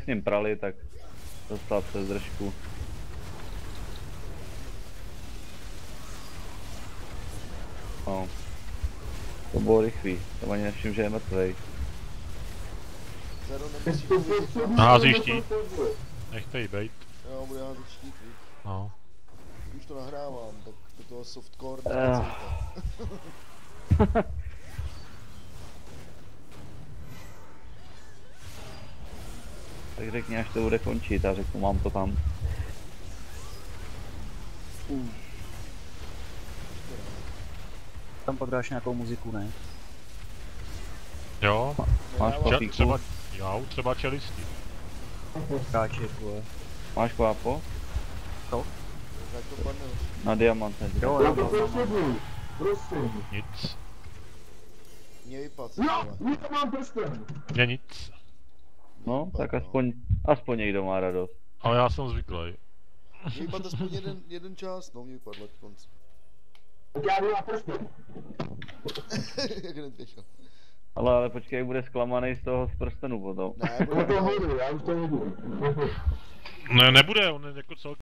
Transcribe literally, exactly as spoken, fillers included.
ním prali, tak dostal přes držku. No. To bylo rychlý, to ani nevšim, že je mrtvej. Hází štít. Nechte jí bejt. Jo, bude házet štít, víc. No. Už to nahrávám, tak do toho softcore Uh. Tak řekni, až to bude končit, a řeknu, mám to tam. Uh. Tam pak dáš nějakou muziku, ne? Jo. Máš Ča, kvapíku? třeba, jo, třeba čelisti. Káček, vole. Máš kvápo? Co? Tak to padne. Na diamant než. Jo, jo, jo, jo. Prosím. Nic. Mě vypad, Jo, už to mám prsten. Mně nic. No, tak aspoň, aspoň někdo má radost. Ale já jsem zvyklý. Mě vypad aspoň jeden, jeden čas, no mě vypadl konc. Tak já jdu na prsten. Jak hned běžel. Ale, ale počkej, jak bude zklamaný z toho z prstenu potom. Ne, Já bude to hodu, já už to hodu. Ne, nebude, on je jako celkem